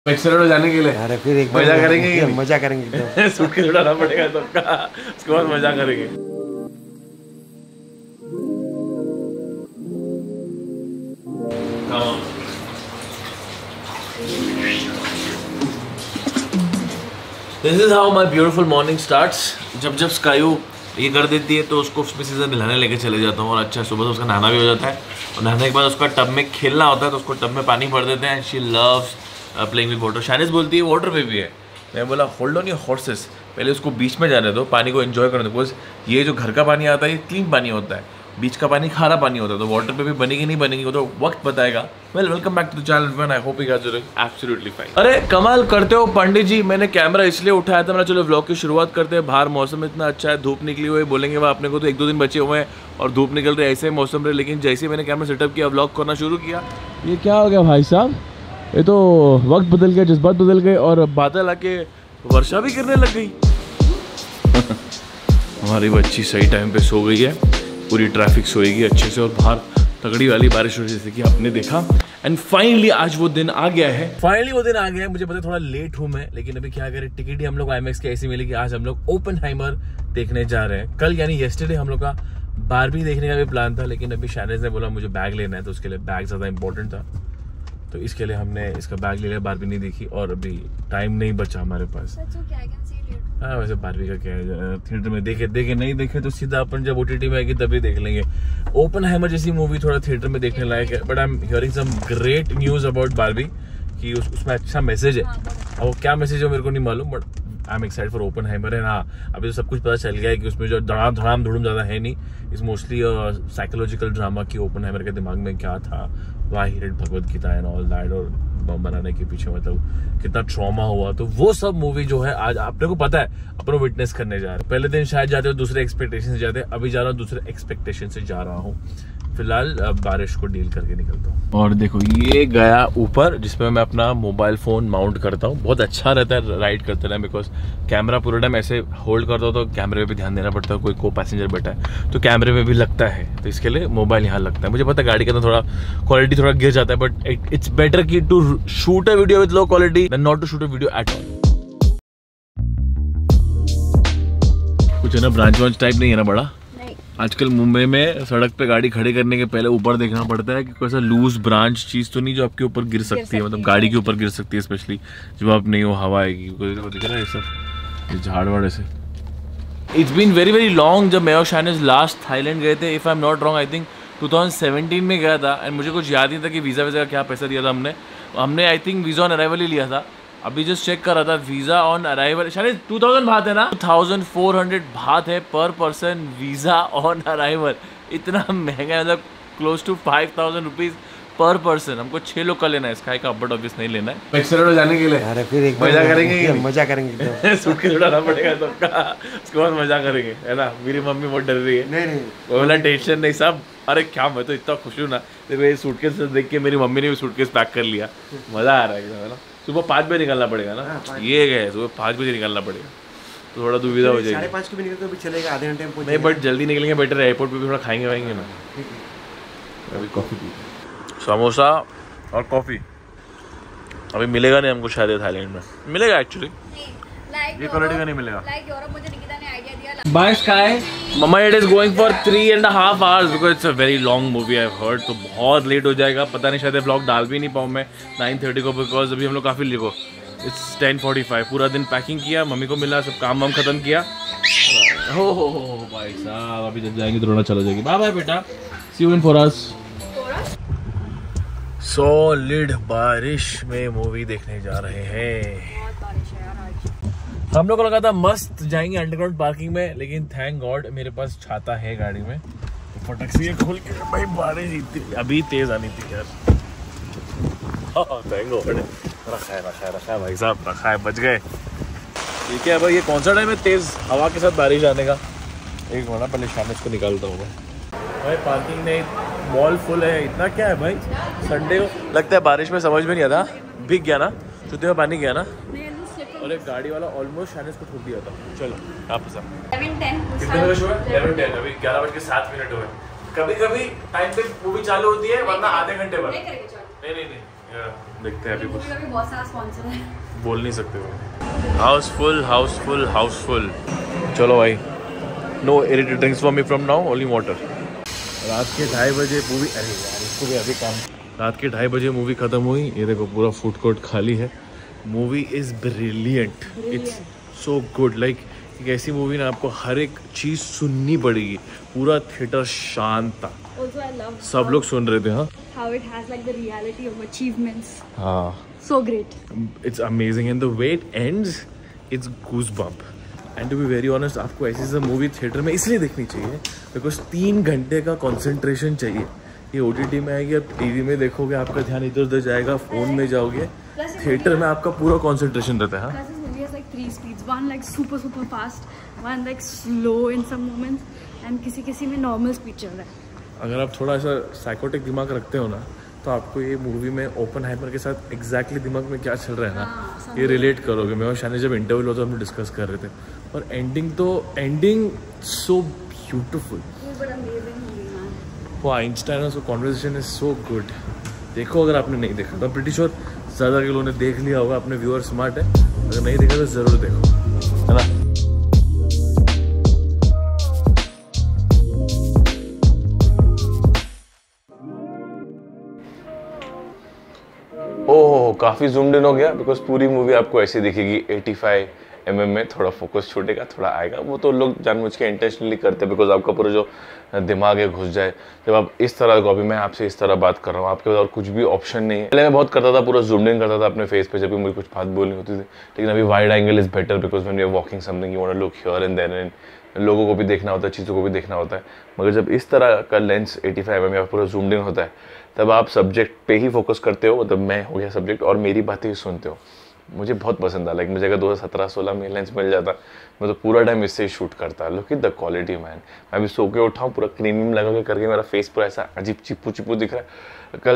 Maxwell जाने के लिए। अरे फिर एक मजा करेंगे, मजा करेंगे। सूटकेस उठाना पड़ेगा सबका, उसके बाद मजा करेंगे। This is how my beautiful morning starts. जब स्कायू ये कर देती है तो उसको उसमें सीजन नहलाने लेके चले जाता हूँ और अच्छा सुबह से उसका नहाना भी हो जाता है और नहाने के बाद उसका टब में खेलना होता है तो उसको टब में पानी भर देते हैं। She loves playing with water. Shanis बोलती है वाटर पे भी है। मैं बोला होल्ड ऑन योर हॉर्सेस, पहले उसको बीच में जाने दो, पानी को एंजॉय करने दो। बिकॉज ये जो घर का पानी आता है ये क्लीन पानी होता है, बीच का पानी खारा पानी होता है, तो वाटर पे भी बनेगी नहीं बनेगी वो तो वक्त बताएगा। Welcome back to the channel everyone, I hope you guys are doing absolutely fine. अरे कमाल करते हो पंडित जी, मैंने कैमरा इसलिए उठाया था, मैं चलो व्लॉग की शुरुआत करते हैं। बाहर मौसम इतना अच्छा है, धूप निकली हुई है, बोलेंगे वह अपने को तो 1-2 दिन बचे हुए हैं और धूप निकल रहे ऐसे मौसम रहे, लेकिन जैसे ही मैंने कैमरा सेटअप किया व्लॉग करना शुरू किया, ये क्या हो गया भाई साहब, ये तो वक्त बदल गया, जज्बात बदल गए और बादल आके वर्षा भी गिरने लग गई। हमारी बच्ची सही टाइम पे सो गई है, पूरी ट्रैफिक सोएगी अच्छे से और बाहर तगड़ी वाली बारिश हो रही है जैसे कि आपने देखा। एंड फाइनली आज वो दिन आ गया है, मुझे पता थोड़ा लेट हूँ मैं, लेकिन अभी क्या करें, टिकट ही हम लोग IMAX की ऐसी मिली कि आज हम लोग ओपेनहाइमर देखने जा रहे हैं। कल यानी येस्टरडे हम लोग का बारबी देखने का भी प्लान था, लेकिन अभी शानिस ने बोला मुझे बैग लेना है तो उसके लिए बैग ज़्यादा इंपॉर्टेंट था, तो इसके लिए हमने इसका बैग ले लिया। बारबी नहीं देखी और अभी टाइम नहीं बचा हमारे पास। हाँ वैसे बारबी का क्या है, थिएटर में देखे नहीं देखे तो सीधा अपन जब OTT में आएगी तभी देख लेंगे। ओपेनहाइमर जैसी मूवी थोड़ा थिएटर में देखने लायक है, but I am hearing some great news about Barbie कि उसमें अच्छा मैसेज है। और वो क्या मैसेज है मेरे को नहीं मालूम, but I am excited for Oppenheimer. है हाँ, अभी तो सब कुछ पता चल गया है कि उसमें जो धड़ाम धुड़म ज़्यादा है नहीं, इस मोस्टली साइकोलॉजिकल ड्रामा की ओपेनहाइमर के दिमाग में क्या था, why he read Bhagavad Gita and all that, और बम बनाने के पीछे मतलब कितना ट्रॉमा हुआ, तो वो सब मूवी जो है आज आपने को पता है अपन विटनेस करने जा रहे हैं। पहले दिन शायद जाते हो दूसरे एक्सपेक्टेशन से जाते हैं, अभी जा रहा हूँ दूसरे एक्सपेक्टेशन से जा रहा हूँ। फिलहाल बारिश को डील करके निकलता हूँ। और देखो ये गया ऊपर जिसमें मैं अपना मोबाइल फोन माउंट करता हूँ, बहुत अच्छा रहता है राइड करते रहे, बिकॉज कैमरा पूरा टाइम ऐसे होल्ड करता हूँ तो कैमरे पे भी ध्यान देना पड़ता है, कोई को पैसेंजर बैठा है तो कैमरे में भी लगता है, तो इसके लिए मोबाइल यहाँ लगता है। मुझे पता है गाड़ी के अंदर थोड़ा क्वालिटी थोड़ा गिर जाता है, बट इट्स बेटर की to shoot a video with low quality than not to shoot a video at all. कुछ है ना ब्रांच वांच टाइप नहीं है ना बड़ा। आजकल मुंबई में सड़क पे गाड़ी खड़ी करने के पहले ऊपर देखना पड़ता है कि कोई सा लूज ब्रांच चीज तो नहीं जो आपके ऊपर गिर सकती है, मतलब गाड़ी के ऊपर गिर सकती है, स्पेशली जब आप नहीं हो, हवा आएगी। दिख रहा है ये सब, ये झाड़ वाड़ ऐसे। It's been very very long. जब मैं और शानिस लास्ट थाईलैंड गए थे, if I am not wrong, I think 2017 में गया था, एंड मुझे कुछ याद नहीं था कि वीज़ा वीज़ा का क्या पैसा दिया था हमने I think visa on arrival ही लिया था। अभी जस्ट चेक कर रहा था, वीज़ा ऑन अराइवल शायद 2000 बात है ना, 2400 बात है पर पर्सन वीज़ा ऑन अराइवल। इतना महंगा है, मतलब close to 5000 rupees per person. हमको 6 लोग का लेना है, स्काई का बट ऑब्वियस नहीं लेना है, मैक्सवेल जाने के लिए। अरे फिर एक मजा करेंगे, मजा करेंगे। सूटकेस उठाना पड़ेगा सबका, उसके बाद मजा करेंगे, है ना। मेरी मम्मी बहुत डर रही है। नहीं बोला टेंशन नहीं सब। अरे क्या, मैं तो इतना खुश हूँ ना, मेरे सूटकेस देख के मेरी मम्मी ने भी सूटकेस पैक कर लिया, मजा आ रहा है ना। सुबह 5 बजे निकलना पड़ेगा ना, ये गए सुबह 5 बजे निकलना पड़ेगा तो थोड़ा दुविधा हो जाएगी। 5:30 को भी निकलते भी चलेगा, आधे घंटे में नहीं, बट जल्दी निकलेंगे बेटर है, एयरपोर्ट पे भी थोड़ा खाएंगे वाएंगे ना। अभी कॉफ़ी पी, समोसा और कॉफ़ी अभी मिलेगा नहीं हमको शायद थाईलैंड में, मिलेगा एक्चुअली, ये क्वालिटी का नहीं मिलेगा। बाय स्काई मम्मा, it is going for 3.5 hours because it's a very long movie I heard, तो बहुत लेट हो जाएगा। पता नहीं शायद व्लॉग डाल भी नहीं पाऊँ मैं 9:30 को, बिकॉज अभी हम लोग काफ़ी लिखो, इट्स 10:45। पूरा दिन पैकिंग किया, मम्मी को मिला, सब काम वाम खत्म किया। हो भाई साहब, अभी जब जाएंगे तो रोना चला जाएगी। बाय बाय बेटा, see you in for us. Solid बारिश में मूवी देखने जा रहे हैं। हम लोग को लगा था मस्त जाएंगे अंडरग्राउंड पार्किंग में, लेकिन थैंक गॉड मेरे पास छाता है गाड़ी में, तो फटक से ये खोल के भाई बारिश इतनी अभी तेज आनी थी यार। थैंक गॉड, रखा है भाई साहब, रखा है, बच गए। ठीक है भाई, ये कौन सा टाइम है तेज हवा के साथ बारिश आने का। एक मिनट पहले शाम इसको निकालता हूँ भाई। पार्किंग नहीं, मॉल फुल है, इतना क्या है भाई, संडे को लगता है बारिश में समझ में नहीं आता, भीग गया ना, चुते में पानी गया ना, और एक गाड़ी वाला ऑलमोस्ट शानिस को ठोक दिया था। चलो आप कितने बजे हुए? 11:10, अभी 11:07 हुए। कभी कभी टाइम पे मूवी चालू होती है, वरना आधे घंटे बाद। नहीं देखते हैं अभी कुछ मूवी का भी बहुत सारा स्पॉन्सर है। बोल नहीं सकते वो। हाउसफुल हाउसफुल हाउसफुल। चलो भाई, no irritating drinks for me from now, only water. रात के 2:30 बजे मूवी, अरे यार इसको भी अभी काम। रात के 2:30 बजे मूवी खत्म हुई। ये देखो पूरा फूड कोर्ट खाली है। Movie is brilliant, it's so good. Like एक ऐसी मूवी ना, आपको हर एक चीज़ सुननी पड़ेगी। पूरा थिएटर शांत था। Also, I love सब लोग सुन रहे थे। हाँ, how it has like the reality of achievements. हाँ, So great. It's amazing and the way it ends, it's goosebump. And to be very honest, आपको ऐसी मूवी थिएटर में इसलिए देखनी चाहिए बिकॉज 3 घंटे का कंसंट्रेशन चाहिए। ये OTT में आएगी, आप TV में देखोगे, आपका ध्यान इधर उधर जाएगा, फ़ोन में जाओगे। थिएटर में आपका पूरा कंसंट्रेशन रहता है। Plus, this movie has like 3 speeds. One like super super fast, one like slow in some moments, and किसी में normal speed चल रहा है। अगर आप थोड़ा सा साइकोटिक दिमाग रखते हो ना, तो आपको ये मूवी में ओपनहाइमर के साथ एग्जैक्टली दिमाग में क्या चल रहा है ना, ये रिलेट करोगे। मैं और शानी जब इंटरव्यू हुआ तो हम डिस्कस कर रहे थे, और एंडिंग सो ब्यूटिफुल। वो आइंस्टाइन और कॉन्वर्सेशन इज सो गुड। देखो अगर आपने नहीं देखा तो प्रीटी श्योर ज़्यादा के लोगों ने देख लिया होगा। अपने व्यूअर स्मार्ट है, अगर नहीं देखा तो ज़रूर देखो, है ना। ओह, काफ़ी जूम्ड इन हो गया बिकॉज पूरी मूवी आपको ऐसी दिखेगी 85 mm में। थोड़ा फोकस छूटेगा, थोड़ा आएगा। वो तो लोग जानबूझ के इंटेंशनली करते हैं बिकॉज आपका पूरा जो दिमाग है घुस जाए। जब आप इस तरह को, अभी मैं आपसे इस तरह बात कर रहा हूँ, आपके पास और कुछ भी ऑप्शन नहीं है। पहले मैं बहुत करता था, पूरा जूम्ड इन करता था अपने फेस पे जब भी मुझे कुछ बात बोलनी होती थी, लेकिन अभी wide angle is better because when you are walking something you want to look here and there, and लोगों को भी देखना होता है, चीज़ों को भी देखना होता है। मगर जब इस तरह का लेंस 85 mm या पूरा जूम्ड इन होता है, तब आप सब्जेक्ट पे ही फोकस करते हो। मतलब मैं हो गया सब्जेक्ट और मेरी बातें ही सुनते हो। मुझे बहुत पसंद था। लाइक मुझे अगर 2017-16 में लेंस मिल जाता, मैं तो पूरा टाइम इससे ही शूट करता। Look at the quality man. मैं अभी सो के उठाऊँ, पूरा क्रीम लगा के करके मेरा फेस पूरा ऐसा अजीब चिप्पू दिख रहा है।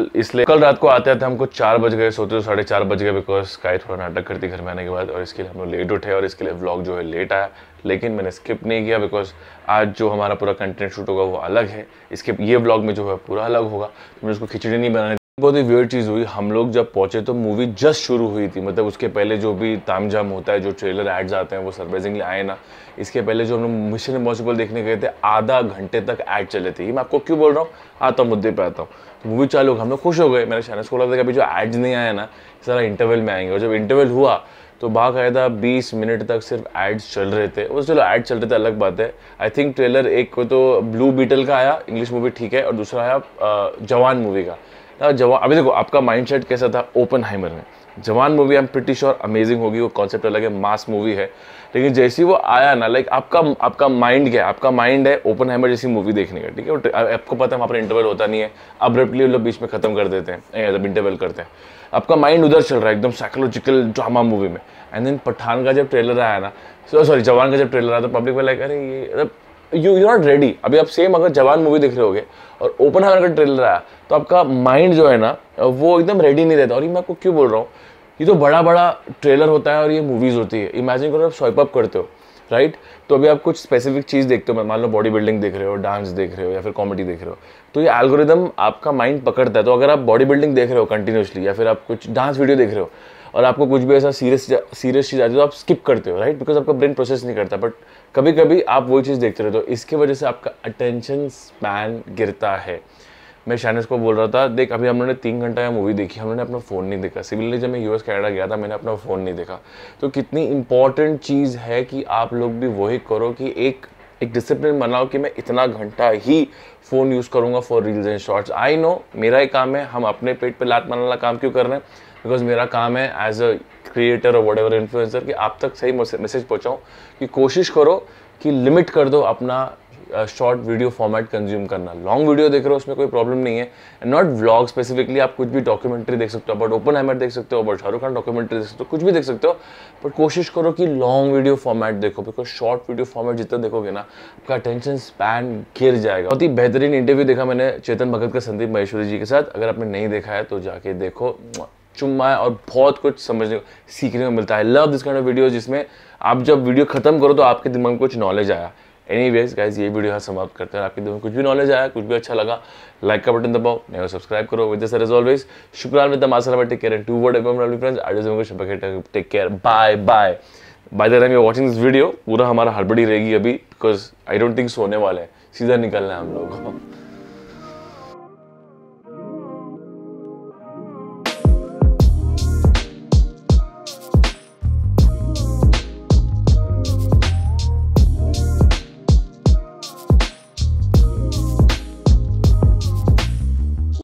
कल रात को आते आते हमको 4 बज गए, सोते तो 4:30 बज गए बिकॉज स्काई थोड़ा नाटक करती घर में आने के बाद, और इसके लिए हम लोग लेट उठे और इसके लिए व्लॉग जो है लेट आया। लेकिन मैंने स्किप नहीं किया बिकॉज आज जो हमारा पूरा कंटेंट शूट होगा वो अलग है। इसके ये व्लॉग में जो है पूरा अलग होगा, तो मुझे उसको खिचड़ी नहीं बनाने। बहुत ही वियर्ड चीज़ हुई, हम लोग जब पहुंचे तो मूवी जस्ट शुरू हुई थी। मतलब उसके पहले जो भी तामझाम होता है, जो ट्रेलर एड्स आते हैं वो सरप्राइजिंगली आए ना। इसके पहले जो हम लोग मिशन इम्पॉसिबल देखने गए थे, आधा घंटे तक ऐड चले थे। ये मैं आपको क्यों बोल रहा हूँ, आता हूँ मुद्दे पे आता हूँ। तो मूवी चालू, हम लोग खुश हो गए। मैंने शायद बोला था कि अभी जो एड्स नहीं आया ना, सारा इंटरवल में आएंगे। और जब इंटरवल हुआ तो बाकायदा 20 मिनट तक सिर्फ एड्स चल रहे थे। वो चलो एड चल रहे थे अलग बात है। आई थिंक ट्रेलर एक को तो ब्लू बीटल का आया, इंग्लिश मूवी ठीक है, और दूसरा आया जवान मूवी का। जवान, अभी देखो आपका माइंडसेट कैसा था ओपनहाइमर में। Jawan movie I am pretty sure amazing होगी, वो कॉन्सेप्ट अलग है, मास मूवी है। लेकिन जैसे वो आया ना, लाइक आपका माइंड क्या है, आपका माइंड है ओपनहाइमर जैसी मूवी देखने का, ठीक है। आपको पता है वहाँ पर इंटरवल होता नहीं है, अब्रप्टली लोग बीच में खत्म कर देते हैं जब इंटरवल करते हैं। आपका माइंड उधर चल रहा है एकदम साइकोलॉजिकल ड्रामा मूवी में। एंड देन पठान का जब ट्रेलर आया ना, सॉरी जवान का जब ट्रेलर आया तो पब्लिक में लाइक अरे ये यू नॉट रेडी। अभी आप सेम अगर जवान मूवी देख रहे होगे और ओपनहाइमर का ट्रेलर आया तो आपका माइंड जो है ना वो एकदम रेडी नहीं रहता। और ये मैं आपको क्यों बोल रहा हूँ, ये तो बड़ा बड़ा ट्रेलर होता है और ये मूवीज़ होती है। इमेजिन करो आप स्वाइप अप करते हो, राइट। तो अभी आप कुछ स्पेसिफिक चीज़ देखते हो, मान लो बॉडी बिल्डिंग देख रहे हो, डांस देख रहे हो या फिर कॉमेडी देख रहे हो, तो ये एल्गोरिदम आपका माइंड पकड़ता है। तो अगर आप बॉडी बिल्डिंग देख रहे हो कंटिन्यूसली या फिर आप कुछ डांस वीडियो देख रहे हो और आपको कुछ भी ऐसा सीरियस चीज़ आती है तो आप स्किप करते हो, राइट, बिकॉज आपका ब्रेन प्रोसेस नहीं करता। बट कभी कभी आप वही चीज़ देखते रहते हो, इसकी वजह से आपका अटेंशन स्पैन गिरता है। मैं शानिस को बोल रहा था, देख अभी हम लोगों ने 3 घंटा या मूवी देखी, हम लोगों ने अपना फ़ोन नहीं देखा। सिमिलरली जब मैं US कनाडा गया था मैंने अपना फ़ोन नहीं देखा। तो कितनी इंपॉर्टेंट चीज़ है कि आप लोग भी वही करो कि एक डिसिप्लिन बनाओ कि मैं इतना घंटा ही फ़ोन यूज़ करूँगा for reels and shorts. I know मेरा ही काम है, हम अपने पेट पे लात मारने वाला काम क्यों कर रहे हैं, बिकॉज मेरा काम है एज अ क्रिएटर और व्हाटएवर इन्फ्लुएंसर कि आप तक सही मैसेज पहुँचाऊँ। कि कोशिश करो कि लिमिट कर दो अपना शॉर्ट वीडियो फॉर्मेट कंज्यूम करना। लॉन्ग वीडियो देख रहे हो उसमें कोई प्रॉब्लम नहीं है, नॉट व्लॉग स्पेसिफिकली। आप कुछ भी डॉक्यूमेंट्री देख सकते हो, अबाउट ओपनहाइमर देख सकते हो, अबाउट शाहरुख खान डॉक्यूमेंट्री देख सकते हो, कुछ भी देख सकते हो। बट कोशिश करो कि लॉन्ग वीडियो फॉर्मेट देखो, बिकॉज शॉर्ट वीडियो फॉर्मेट जितना देखोगे ना आपका अटेंशन स्पैन गिर जाएगा। बहुत ही बेहतरीन इंटरव्यू देखा मैंने चेतन भगत का संदीप महेश्वरी जी के साथ। अगर आपने नहीं देखा है तो जाके देखो, चुम्मा है और बहुत कुछ समझने को सीखने को मिलता है। Love this kind of video जिसमें आप जब वीडियो खत्म करो तो आपके दिमाग में कुछ नॉलेज आया। एनीवेज गाइस, ये वीडियो यहाँ समाप्त करते हैं। आपके दिमाग में कुछ भी नॉलेज आया, कुछ भी अच्छा लगा, लाइक का बटन दबाओ, नहीं सब्सक्राइब करो। विद दिस एज ऑलवेज, शुक्रान with the masala, take care and to word एवं lovely friends, I just take care, bye bye. Bye the time you watching this video, पूरा हमारा हड़बड़ी रहेगी अभी, बिकॉज आई डोंट थिंक सोने वाले हैं, सीधा निकलना है हम लोगों को।